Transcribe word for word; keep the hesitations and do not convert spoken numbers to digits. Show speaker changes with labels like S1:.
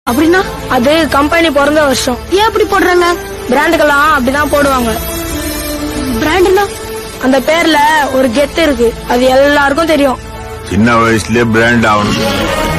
S1: அப்படின்னா அது கம்பெனி பிறந்த வருஷம். ஏன் அப்படி போடுறாங்க? பிராண்டுக்கெல்லாம் அப்படிதான் போடுவாங்க. பிராண்ட்னா அந்த பேர்ல ஒரு கெத்து இருக்கு, அது எல்லாருக்கும் தெரியும்.
S2: சின்ன வயசுலயே பிராண்ட் ஆகணும்.